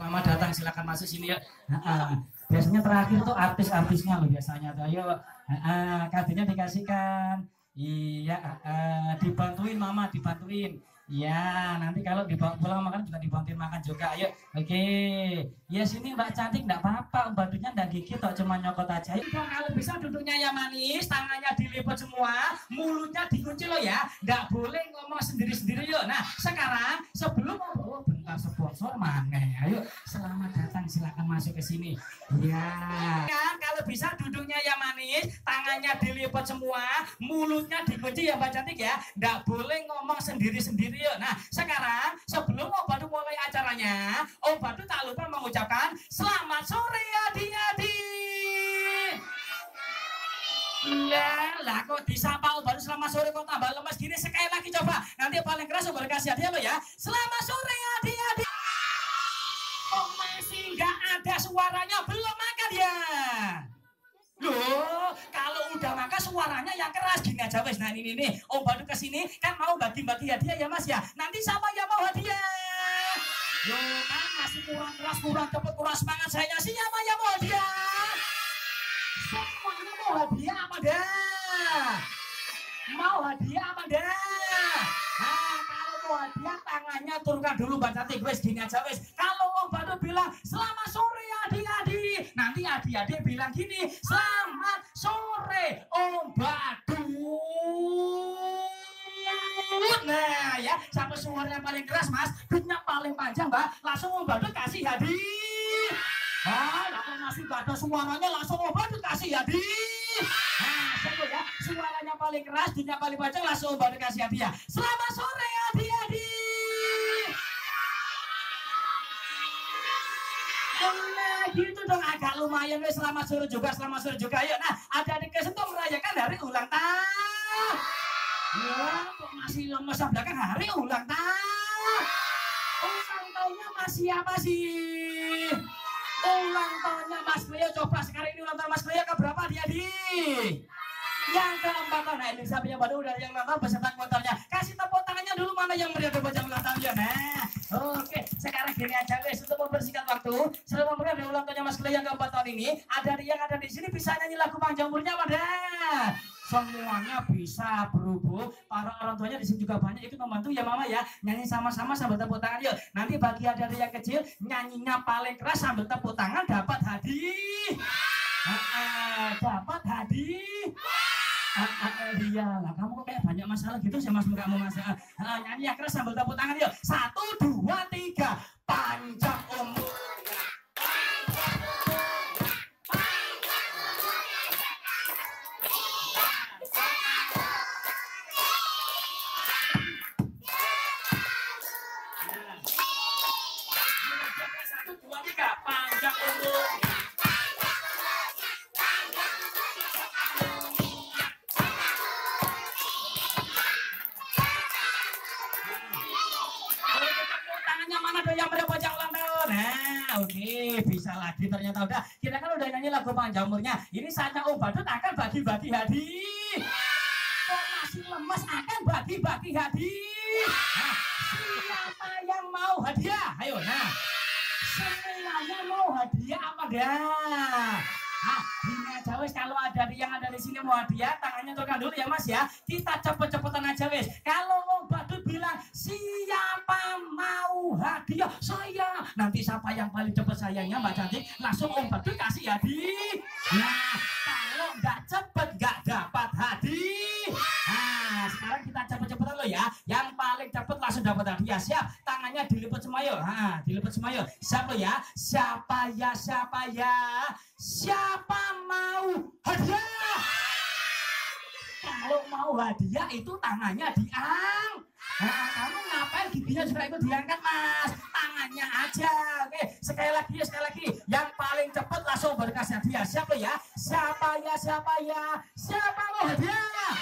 Selamat datang, silakan masuk sini ya. Biasanya terakhir tuh artis-artisnya loh biasanya. Ayo, kadenya dikasihkan. Iya, dibantuin mama, dibantuin. Ya, nanti kalau dibawa pulang makan juga dibantuin makan juga. Ayo, oke. Ya sini Mbak cantik, enggak apa-apa. Bantunya enggak gigit, kok cuma nyokot aja. Dong, kalau bisa duduknya ya manis, tangannya dilipat semua, mulutnya dikunci loh ya. Enggak boleh ngomong sendiri-sendiri yuk. Nah, sekarang sebelum bentar sponsor mana? Ayo, selamat datang, silakan masuk ke sini. Ya. Kan kalau bisa duduknya ya manis, tangannya dilipat semua, mulutnya dikunci ya Mbak cantik ya. Enggak boleh ngomong sendiri-sendiri yuk. Nah, sekarang sebelum Om Badut mulai acaranya, Om Badut tak lupa mengucapkan selamat sore adik-adik. Lah kok disapa Om Badut selamat sore kok tambah lemes gini. Sekali lagi coba. Nanti paling keras Om Badut kasih hadiah lo ya. Selamat sore adik-adik. Kok masih nggak ada suaranya? Belum makan ya? Loh, kalau udah makan suaranya yang keras gini aja wes. Nah ini nih, Om Badut kesini kan mau bagi-bagi hadiah ya Mas ya. Nanti siapa yang mau hadiah? Loh kan masih kurang keras, kurang cepet, kurang semangat saya. Siapa yang mau hadiah? Semuanya mau hadiah apa dah? Mau hadiah apa dah? Nah kalau mau hadiah tangannya turunkan dulu Mbak cantik. Wes gini aja wes. Kalau Om Badut bilang selamat sore adik-adik, nanti adik-adik bilang gini, selamat sore Om Badut. Nah ya, sampai suaranya paling keras Mas, dutnya paling panjang Mbak, langsung Om Badut kasih hadiah. Kalau masih gak ada suaranya langsung Om Badut kasih hadiah. Nah, siapa ya? Suaranya paling keras, dutnya paling panjang, langsung Om Badut kasih hadiah. Selamat sore adik-adik. Nah gitu dong, agak lumayan wes. Selamat sore juga, selamat sore juga. Yuk, nah adik-adik kesentuh merayakan hari ulang tahun. Ya, kok masih lemes belakang hari ulang tahun. Ulang tahunnya masih apa sih? Ulang tahunnya Mas Cleo. Coba sekarang ini ulang tahun Mas Cleo keberapa adik-adik? Yang keempat tahun. Nah ini siapa yang baru udah yang ulang tahun beserta kuotarnya. Kasih tepuk tangannya dulu mana yang meriah berbajang ulang tahunnya. Nah, oke. Sekarang gini aja guys, untuk membersihkan waktu, selama meriah ulang tahunnya Mas Cleo yang keempat tahun ini, ada yang ada di sini bisa nyanyi lagu panjang umurnya pada. Semuanya bisa berhubung. Para orang tuanya di sini juga banyak ikut membantu ya Mama ya. Nyanyi sama-sama sambil tepuk tangan yuk. Nanti bagi ada yang kecil nyanyinya paling keras sambil tepuk tangan dapat hadiah. Dapat hadiah. Iya lah, kamu kok kayak banyak masalah gitu sih Mas, kamu masalah. Nyanyi yang keras sambil tepuk tangan yuk. 1, 2, 3. Panjang umur. Oke, bisa lagi ternyata udah. Kita kan udah nyanyi lagu panjang umurnya. Ini saatnya Om Badut akan bagi-bagi hadiah. Kok masih lemas akan bagi-bagi hadiah. Nah, siapa yang mau hadiah? Ayo, nah. Semuanya mau hadiah apa dah? Gini aja wes, kalau ada yang ada di sini mau hadiah, tangannya turunkan dulu ya Mas ya. Kita cepet-cepetan aja wes. Kalau Om Badut bilang siapa mau hadiah, saya. Nanti siapa yang paling cepet sayangnya Mbak cantik, langsung Om Badut kasih hadiah. Nah, kalau nggak cepet nggak dapat hadiah. Nah, sekarang kita cepet-cepetan loh ya. Yang paling cepet langsung dapat hadiah. Siap? Tangannya dilipat semua yuk. Dilipat semua yuk. Siap loh ya. Siapa ya? Siapa ya? Siapa mau hadiah? Kalau mau hadiah itu tangannya diangkat. Kamu ngapain giginya juga ikut diangkat Mas? Tangannya aja. Oke, sekali lagi ya, sekali lagi. Yang paling cepat langsung berkasih hadiah. Siapa ya? Siapa ya? Siapa ya? Siapa mau hadiah?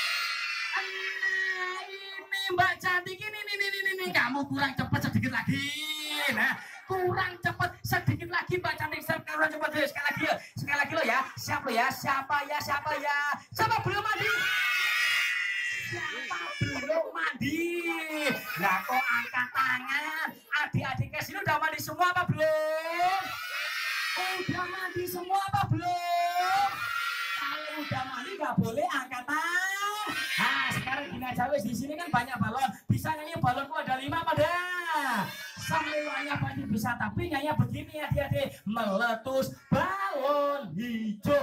Ini Mbak cantik ini. Kamu kurang cepat sedikit lagi. Nah, kurang cepat sedikit lagi Mbak cantik. Kurang cepat dulu sekali lagi lo ya. Siapa ya? Siapa ya? Siapa ya? Siapa belum hadiah? Siapa belum mandi? Lah kok angkat tangan? Adik-adiknya sini udah mandi semua apa belum? Udah mandi semua apa belum? Kalau udah mandi nggak boleh angkat tangan. Nah sekarang gini aja wes, di sini kan banyak balon. Bisa nyanyi balonku ada 5 pada. Semuanya pasti bisa, tapi nyanyi begini ya adik-adik. Meletus balon hijau.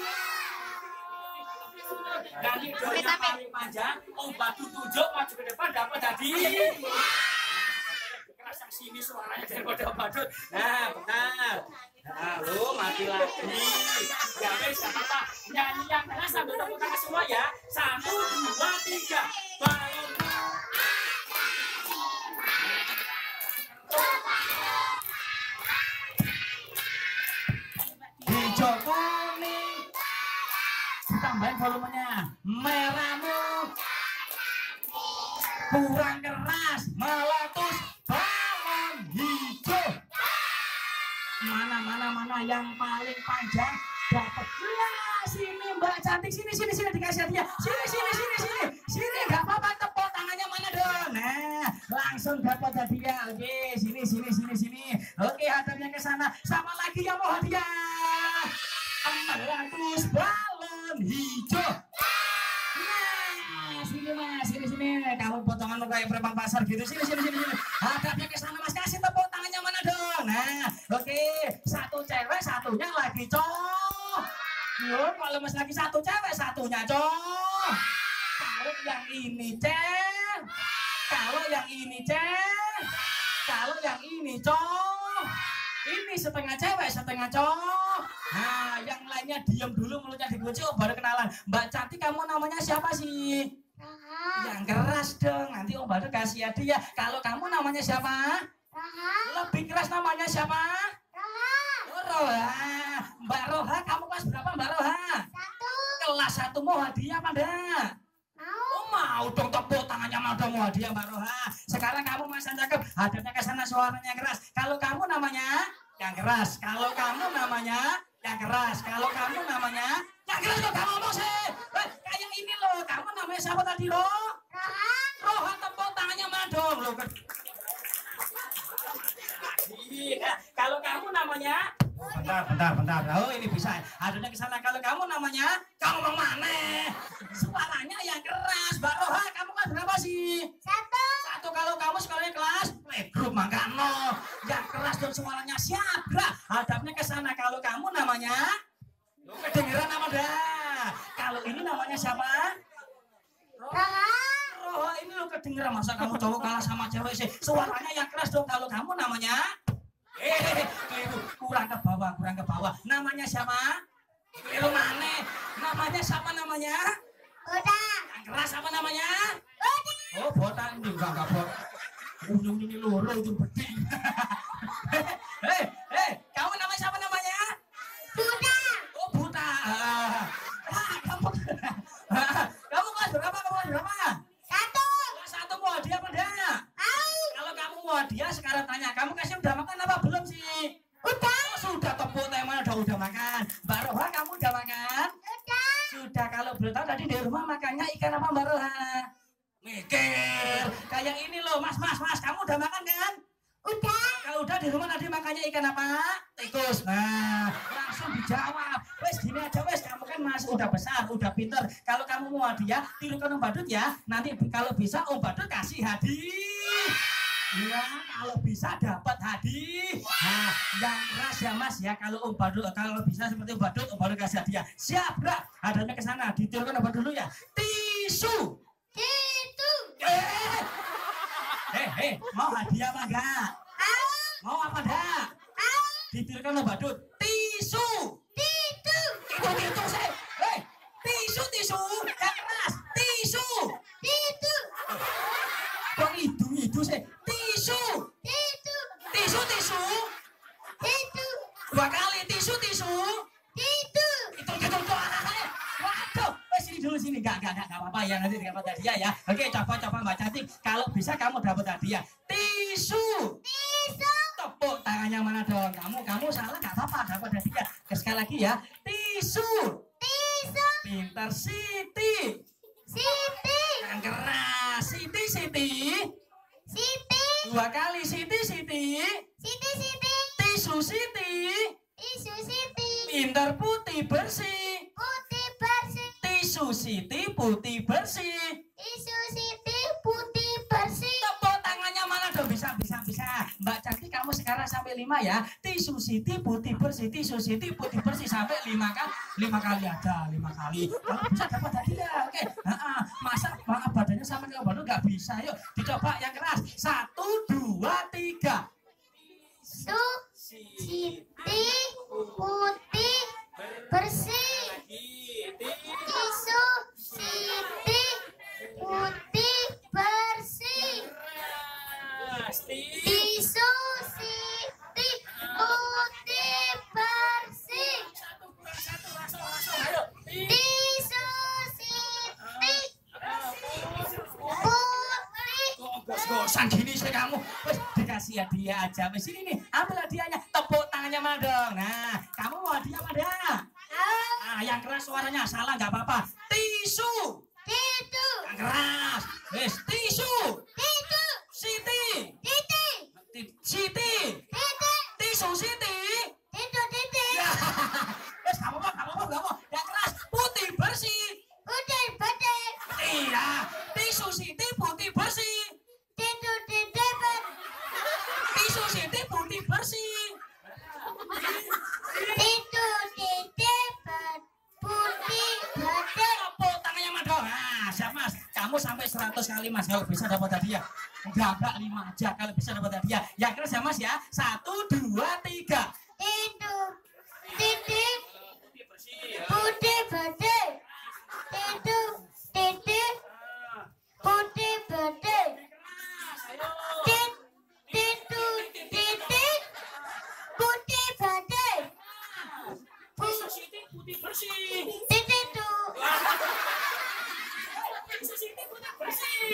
Nanti dari yang paling panjang, obat tunjuk maju ke depan dapat tadi. Kerasa sini suaranya daripada badut. Nah benar. Lalu mati lagi. Ya wes apa-apa. Nyanyi yang keras sambil tepuk tangan semua ya. 1, 2, 3. Balon. Hijau kuning. Tambahin volumenya. Merahmu kurang keras. Meletus balon hijau. Mana yang paling panjang dapat. Lah sini Mbak cantik, sini dikasih hadiah. Sini nggak apa-apa, tepuk tangannya mana dong. Nah langsung dapat hadiah. Oke sini. Oke hadapnya ke sana. Sama lagi yang mau hadiah. 400 balon hijau. Nah sini mas, sini. Kamu potongan kayak preman pasar gitu. Sini. Hadapnya ke sana mas, kasih tepuk tangannya mana dong. Nah oke, satu cewek satunya lagi cowok. Loh, kalau mas lagi satu cewek satunya cowok. Kalau yang ini cewek, kalau yang ini cowok. Ini setengah cewek setengah cowok. Nah yang lainnya diam dulu, mulutnya dikunci. Baru kenalan. Mbak Cantik, kamu namanya siapa sih? Yang keras dong, nanti Om Badut kasih hadiah. Kalau kamu namanya siapa? Lebih keras namanya siapa? Roha. Mbak Roha, kamu kelas berapa Mbak Roha? 1. Kelas 1 mau hadiah apa enggak? Mau dong, tepuk tangannya mau hadiah Mbak Roha. Sekarang kamu mas cakep, hadapnya ke sana, suaranya keras. Kalau kamu namanya yang keras. Kalau kamu namanya yang keras. Kalau kamu namanya yang keras loh, kamu ngomong sih. Kayak ini loh, kamu namanya siapa tadi loh? Roha, tepuk tangannya mana dong loh. Kalau kamu namanya bentar. Oh ini bisa. Hadapnya ke sana. Kalau kamu namanya, kamu mau mana? Suaranya yang keras. Mbak Roha, kamu kan berapa sih? 1. Kalau kamu sekolahnya kelas playgroup Mangkano. Yang keras dan suaranya siaga. Hadapnya ke sana. Kalau kamu namanya, lu kedengeran apa dah? Kalau ini namanya siapa? Roha, ini lu kedengeran. Masa kamu cowok kalah sama cewek sih? Suaranya yang keras dong. Kalau kamu namanya, keliru, kurang ke bawah. Namanya siapa? Keliru mana? Namanya siapa namanya? Yang keras apa namanya? Oh, botan ini enggak bot. Ujung ini loro itu beding. Kamu namanya siapa namanya? Buta. Oh, Buta. Kamu kelas berapa? 1. Kelas 1 mau hadiah apa enggak? Kalau kamu mau hadiah, sekarang tanya, kamu kasih udah makan apa belum sih? Udah. Oh, sudah, tepuk tangan udah makan. Mbak Roha, kamu udah makan? Sudah. Kalau belum tahu tadi di rumah makannya ikan apa Mbak Roha? Mikir. Kayak ini loh, Mas, kamu udah makan kan? Udah. Kalau udah di rumah tadi makannya ikan apa? Tikus. Nah, langsung dijawab. Wes gini aja wes, kamu kan masih udah besar, udah pinter. Kalau kamu mau hadiah, tirukan Om Badut ya. Nanti kalau bisa Om Badut kasih hadiah. Ya, kalau bisa dapat hadiah. Nah, yang keras ya Mas ya. Kalau Om Badut, kalau bisa seperti Om Badut kasih hadiah. Siap, Bra? Hadapnya ke sana. Ditirukan Om Badut dulu ya. Tisu. Mau hadiah apa enggak? Mau apa enggak? Ditirukan Om Badut. Tisu. Itu sih. Tisu. Yang keras. Tisu. Kok itu sih? Tisu. 2 kali tisu. Itu arahnya. Waduh, sini dulu sini. Enggak apa-apa ya, nanti dapat hadiah ya. Oke, coba Mbak Cantik. Kalau bisa kamu dapat hadiah. Tisu. Tepuk tangannya mana dong? Kamu salah enggak apa-apa, dapat hadiah. Sekali lagi ya. Tisu. Pintar Siti. Yang keras. Siti, Siti. Siti. 2 kali Siti, Siti. Siti, Siti. Tisu Siti. Tisu Siti. Pinter putih bersih. Putih bersih. Tisu Siti putih bersih. Tisu Siti putih bersih. Tepuk tangannya mana dong? Bisa. Mbak Cantik kamu sekarang sampai 5 ya. Tisu Siti putih bersih. Tisu Siti putih bersih sampai 5 kan? 5 kali aja, 5 kali. Kamu bisa dapat hadiah. Oke. Masa badannya sama kayak baru nggak bisa. Yuk dicoba yang keras. 1, 2, 3. Tisu Siti putih bersih. Tisu Siti putih bersih. Tisu Siti putih bersih. Tisu Siti putih. Gos-gosan gini sih kamu. Wes dikasih hadiah aja. Wes ini nih, ambil hadiahnya. Tepuk tangannya mana dong. Nah, kamu mau hadiah mana? Yang keras suaranya salah nggak apa-apa. Tisu. Tisu. Yang keras. Wes tisu. Tisu. Siti. Titi. Siti. Titi. Tisu Siti. Tisu Titi. Wes kamu apa? Yang keras putih bersih. Putih bersih. Iya. Tisu Siti putih bersih. Tisu Titi bersih. Tisu Siti putih bersih. Tisu Titi putih bersih. Tepuk tangannya Mas dong. Nah, siap Mas. Kamu sampai 100 kali Mas kalau bisa dapat hadiah. Enggak 5 aja kalau bisa dapat hadiah. Yang keras ya Mas ya. 1, 2, 3. Tisu Titi putih bersih. Tisu Titi putih bersih. Tisu Titi putih bersih. Tisu Siti putih bersih. Titi tu. Tisu Siti putih bersih.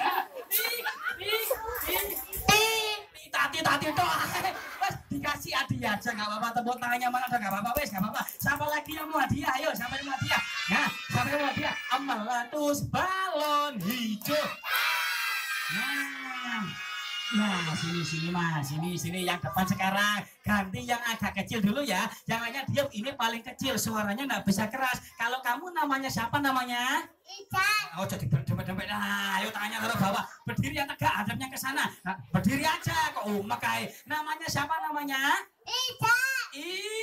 Tati doang. Wes dikasih hadiah aja nggak apa-apa. Tepuk tangannya mana ada nggak apa-apa. Wes nggak apa-apa. Siapa lagi yang mau hadiah? Ayo siapa yang mau hadiah? Nah, siapa yang mau hadiah? Meletus balon hijau. Nah, sini Mas, sini yang depan sekarang. Ganti yang agak kecil dulu ya. Yang lainnya diam, ini paling kecil, suaranya nggak bisa keras. Kalau kamu namanya siapa namanya? Ican. Oh, jadi berdempet-dempet. Nah, ayo tangannya taruh bawah. Berdiri yang tegak, hadapnya ke sana. Nah, berdiri aja kok umakai. Namanya siapa namanya? Ican.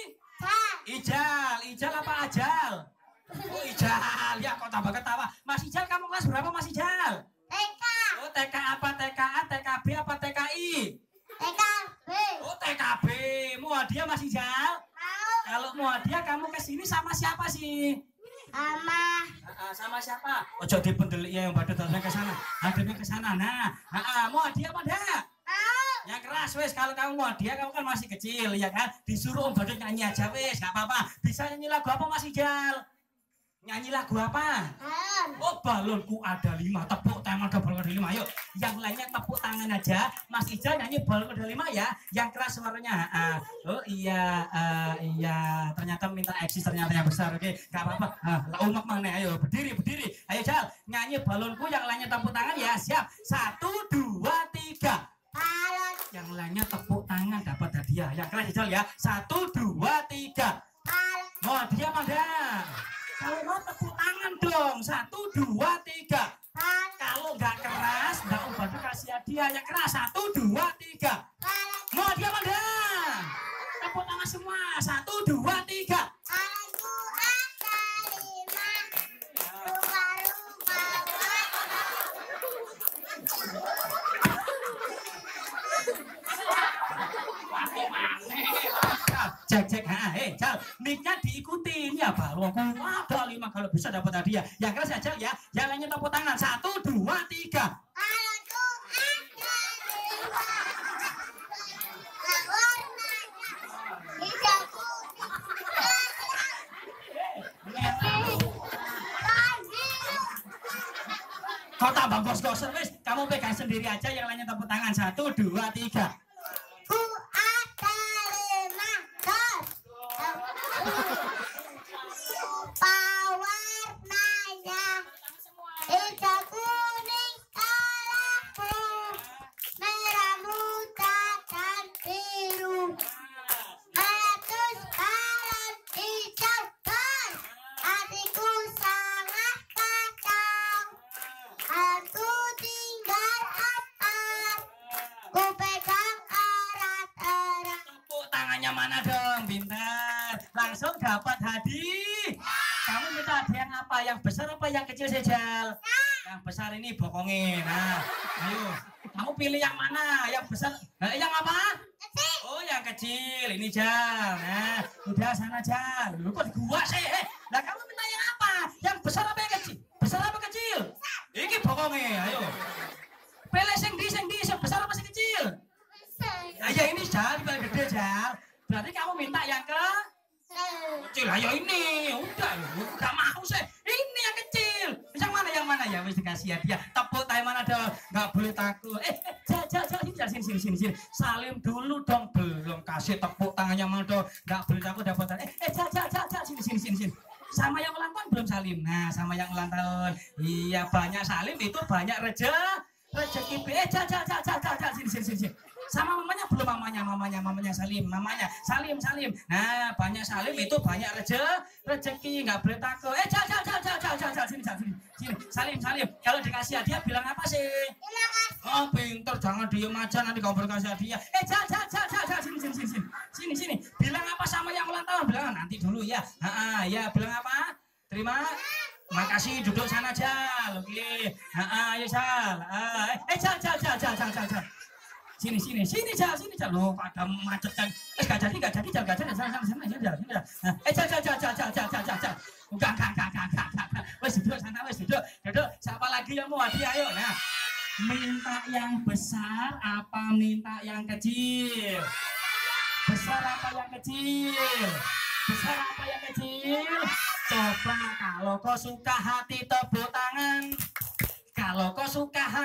Ijal apa Ajal? Oh, Ijal. Ya kok tambah ketawa. Mas Ijal, kamu kelas berapa Mas Ijal? TK. Oh, TK apa? TKA, TKB apa TKI? TKB. Oh, TKB. Mau hadiah Mas Ijal? Mau. Kalau mau hadiah kamu ke sini sama siapa sih? Sama siapa? Ojo dipendelik ya yang badut ke sana. Hadapnya ke sana. Nah, mau hadiah apa enggak? mau. Yang keras wes, kalau kamu mau hadiah kamu kan masih kecil ya kan? Disuruh Om Badut nyanyi aja wes, enggak apa-apa. Bisa nyanyi lagu apa Mas Ijal? Nyanyi lagu apa? Oh, balonku ada 5. Tepuk tangan ada balon ada 5. Ayo, yang lainnya tepuk tangan aja. Mas Ijal nyanyi balon ada 5 ya. Yang keras suaranya. Oh iya, ternyata minta eksis ternyata yang besar. Oke, enggak apa-apa. Lah umak mana? Ayo, berdiri. Ayo Jal, nyanyi balonku, yang lainnya tepuk tangan ya. Siap. 1, 2, 3. Balon. Yang lainnya tepuk tangan dapat hadiah. Yang keras Jal ya. 1, 2, 3. Balon. Mau hadiah mana? Kalau mau tepuk tangan dong. 1, 2, 3. Balon. Kalau nggak keras, nggak ubah kasih hadiah yang keras. 1, 2, 3. Balon. Mau hadiah mana? Tepuk tangan semua. 1, 2, 3. Balonku ada 5. Rupa-rupa. Cek. Jal, mic-nya diikutin ya. Balonku ada 5, kalau bisa dapat hadiah. Yang keras ya Jal ya. Yang lainnya tepuk tangan. 1, 2, 3. Balonku ada 5. Warnanya hijau putih. Kau tambah gos-gosan wis. Kamu pegang sendiri aja, yang lainnya tepuk tangan. 1, 2, 3. Ku ada 5 dos. Warnanya hijau putih. Tanya mana dong, pintar. Langsung dapat hadiah. Kamu minta hadiah yang apa? Yang besar apa yang kecil sejal? Yang besar ini bokongnya. Nah, ayo. Kamu pilih yang mana? Yang besar? Yang apa? Oh, yang kecil. Ini Jal. Nah, udah sana Jal. Lu kok gua sih? Lah kamu minta yang apa? Yang besar apa yang kecil? Besar apa kecil? Ini bokongnya. Ayo. Pilih sing di, yang besar apa sing kecil? Ya ini Jal, paling gede Jal. Berarti kamu minta yang kecil. Ayo ini. Udah mau sih. Ini yang kecil. Yang mana ya? Wis dikasih hadiah. Tepuk tangan mana dong? Enggak boleh takut. Sini. Salim dulu dong. Belum kasih tepuk tangannya mana dong? Enggak boleh takut dapat. Sini. Sama yang ulang tahun belum salim. Nah, sama yang ulang tahun. Iya, banyak salim itu banyak rezeki. Sini. Sama mamanya belum mamanya salim. Nah, banyak salim itu banyak rezeki, enggak boleh takut. Sini. Salim. Kalau dikasih hadiah bilang apa sih? Oh, pinter, jangan diem aja nanti kamu berkasih hadiah. Sini. Bilang apa sama yang ulang tahun? Bilang nanti dulu ya. Ya, bilang apa? Terima. Makasih, duduk sana Jal. Oke. Ayo Jal. Jal. Sini Jal. Loh, pada macet kan. Gak jadi Jal. Sana. Jal. Jal. Enggak. Wes duduk. Siapa lagi yang mau hadiah? Ayo. Nah, minta yang besar apa minta yang kecil? Besar apa yang kecil? Coba kalau kau suka hati tepuk tangan. Kalau kau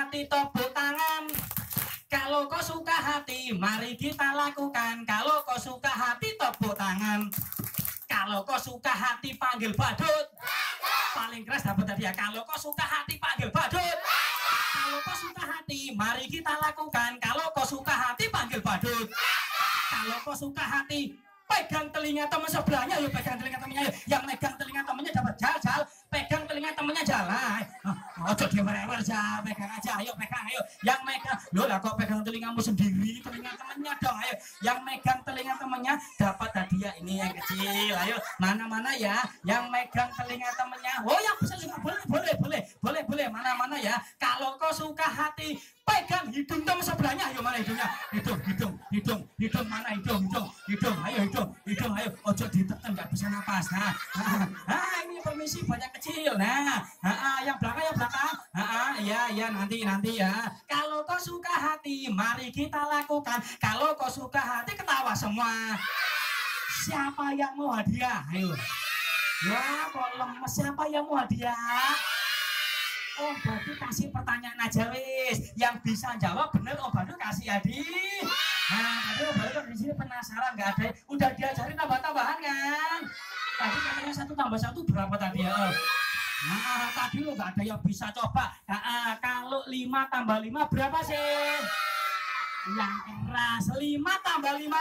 suka hati, mari kita lakukan. Kalau kau suka hati tepuk tangan. Kalau kau suka hati panggil badut. Paling keras dapat hadiah. Kalau kau suka hati panggil badut. Kalau kau suka hati, mari kita lakukan. Kalau kau suka hati panggil badut. Kalau kau suka hati, pegang telinga teman sebelahnya. Yuk pegang telinga temannya. Yang megang telinga temannya dapat Jal. Pegang telinga temannya jalan. Ojo diwewer Jal. Pegang aja. Ayo pegang. Yang megang. Loh lah kok pegang telingamu sendiri. Telinga temannya dong. Ayo. Yang megang telinga temannya dapat hadiah. Ini yang kecil. Ayo. Mana ya. Yang megang telinga temannya. Oh yang besar juga boleh. Mana ya. Kalau kau suka hati, pegang hidung teman sebelahnya. Ayo mana hidungnya? Hidung mana hidung. Ayo hidung. Ayo. Ojo ditekan nggak bisa napas. Nah, ini permisi banyak kecil. Nah, yang belakang. Iya nanti ya. Kalau kau suka hati, mari kita lakukan. Kalau kau suka hati, ketawa semua. Siapa yang mau hadiah? Ayo. Ya, kok lemes. Siapa yang mau hadiah? Oh, berarti kasih pertanyaan aja wis. Yang bisa jawab bener Om Badut kasih hadiah. Nah, tadi Om Badut di sini penasaran nggak ada. Udah diajarin tambah-tambahan kan? Tadi katanya 1 tambah 1 berapa tadi ya? Nah, tadi lo nggak ada yang bisa coba. Kalau 5 tambah 5 berapa sih? Yang keras 5 tambah 5.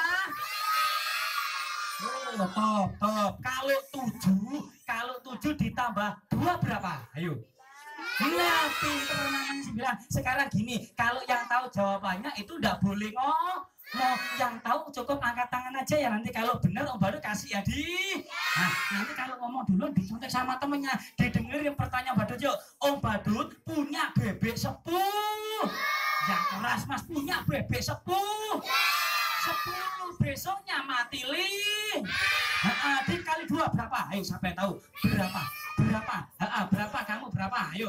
Oh, top. Kalau 7 ditambah 2 berapa? Ayo. Nah, pinter namanya 9. Sekarang gini, kalau yang tahu jawabannya itu enggak boleh yang tahu cukup angkat tangan aja ya. Nanti kalau benar Om Badut kasih hadiah. Nah, nanti kalau ngomong dulu dicontek sama temennya. Didengerin pertanyaan Badut yuk. Om Badut punya bebek 10. Yang keras Mas punya bebek 10. 10 besoknya mati lih. Dikali 2 berapa? Ayo siapa yang tahu? Berapa? Berapa? Kamu berapa? Ayo.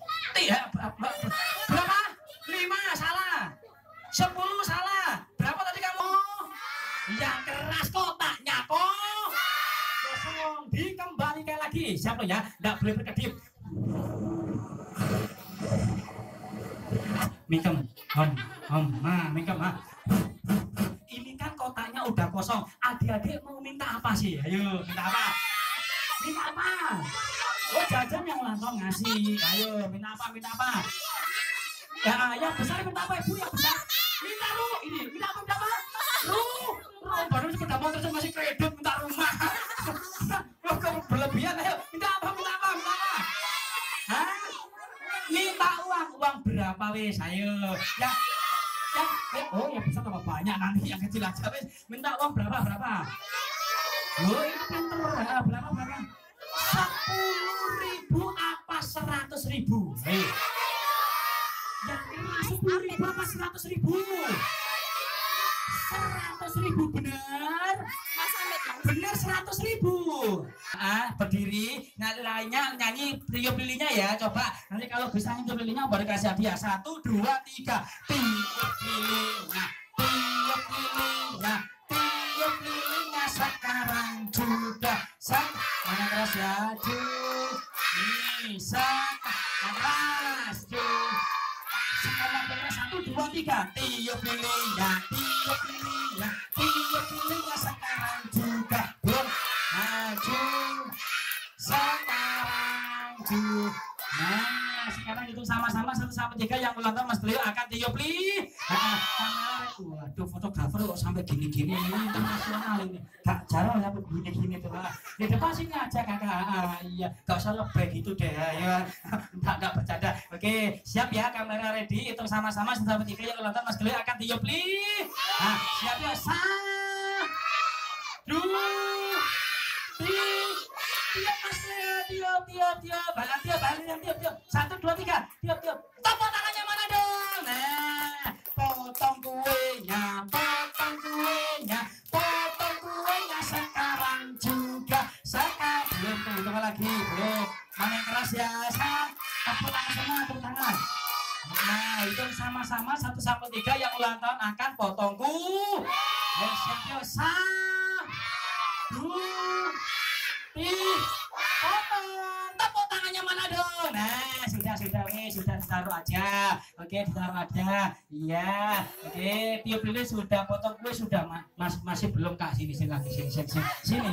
Berapa? 5 salah. 10 salah. Berapa tadi kamu? Yang keras kotaknya kok. Kosong. Dikembalikan lagi. Siapa ya? Nggak boleh berkedip. Mikem. Mikem. Ini kan kotaknya udah kosong. Adik-adik mau minta apa sih? Ayo, minta apa? Oh, jajan yang ulang tahun ngasih. Ayo, minta apa? Ya, yang besar minta apa Ibu? Yang besar? Minta ini. Minta apa? Baru sepeda motor masih kredit minta rumah. Loh, kamu berlebihan. Ayo, minta apa? Hah? Minta uang berapa wis? Ayo. Yang besar besar tambah banyak nanti yang kecil aja wes. Minta uang berapa? Loh ini pinter. Berapa? 10.000 apa 100.000? Hei. Yang ini 10.000 apa 100.000? 100.000 benar? Mas Amit, Mas. Benar 100.000. Berdiri. Nah, lainnya nyanyi tiup lilinnya ya. Coba nanti kalau bisa tiup lilinnya baru kasih hadiah. 1, 2, 3. Tiup lilingnya. Tiup lilingnya. Tiup lilingnya sekarang juga. Mana keras ya? Ini sekarang sekarang benar 1, 2, 3. Tiup lilingnya. Tiup lilingnya. Tiup lilingnya sekarang juga. Belum maju sekarang juga. Nah sekarang itu sama-sama 1 sampai 3 yang ulang tahun Mas Beliau akan tiup lilin. Waduh fotografer kok sampai gini-gini ini internasional ini. Gak jarang sampai gini-gini tuh. Di depan sini aja kakak. Iya gak usah lebay gitu deh ya. Gak bercanda. Oke siap ya kamera ready. Hitung sama-sama 1 sampai 3 yang ulang tahun Mas Beliau akan tiup lilin. Nah siap ya. 1, 2, 3. Tiup Mas Leo, tiup. Balik tiup. 1, 2, 3. Tiup. Tepuk tangannya mana dong? Nah, potong kuenya sekarang juga. Belum lagi, belum. Mana yang keras ya? Tepuk tangan semua, tepuk tangan. Nah, itu sama-sama 1 sampai 3 yang ulang tahun akan potong siap ya. 1, 2, 3. Tepuk tangannya mana dong? Nah, sudah ditaruh aja. Oke, ditaruh aja. Iya. Oke, tiup lilin sudah, potong kue sudah. Masih belum Kak. Sini lagi. Sini.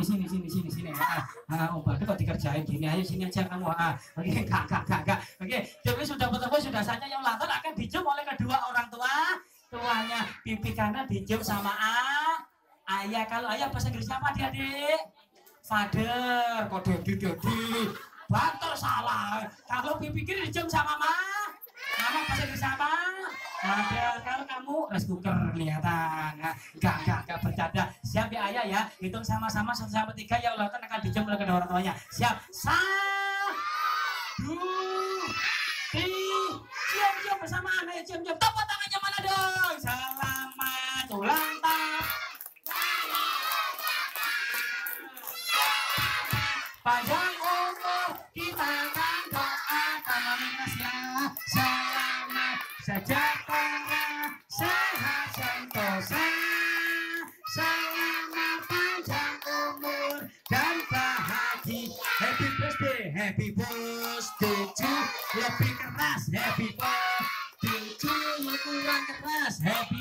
Om Badu kok dikerjain gini. Ayo sini aja kamu. Oke, Kak. Oke, tiup lilin sudah, potong kue sudah. Saja yang ulang tahun akan dicium oleh kedua orang tuanya. Pipi kanan dicium sama ayah. Kalau ayah bahasa Inggrisnya apa Adik? Father, kok Dedi, banter salah. Kalau pipi kiri dicium sama mama bahasa Inggris apa? Father. Kalau kamu rice cooker kelihatan. Enggak bercanda. Siap ya ayah ya. Hitung sama-sama 1 sampai 3 ya ulang tahun akan dicium oleh kedua orang tuanya. Siap. 1, 2, 3. Cium bersama anak. Cium. Tepuk tangannya mana dong? Selamat ulang tahun. Panjang umur kita akan doakan Indonesia selamat sejahtera sehat sentosa selamat panjang umur dan bahagia. Happy birthday to lebih keras. Happy birthday to kurang keras. Happy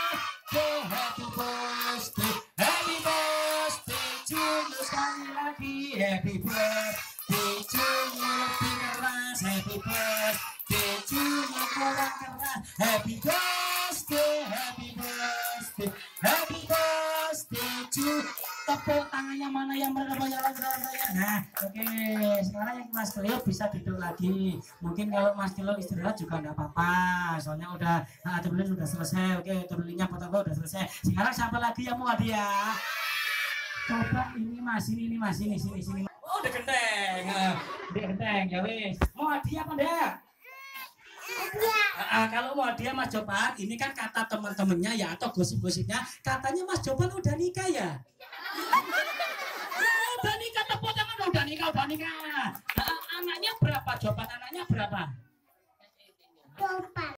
birthday to sekali lagi. Happy birthday to lebih keras. Happy birthday to kurang keras. Happy birthday to. Tepuk tangannya mana yang berapa ya? Nah, oke. Sekarang yang Mas Cleo bisa duduk lagi. Mungkin kalau Mas Cleo istirahat juga enggak apa-apa. Soalnya udah turunin sudah selesai. Oke, turunnya potong udah selesai. Sekarang siapa lagi yang mau hadiah? Coba ini Mas. Sini. Oh, udah genteng. Ya wis. Mau hadiah apa enggak? Kalau mau hadiah Mas Jopan, ini kan kata teman-temannya ya atau gosip-gosipnya, katanya Mas Jopan udah nikah ya? Udah nikah, tepuk tangan. Udah nikah. Anaknya berapa Jopan? Anaknya berapa? 4.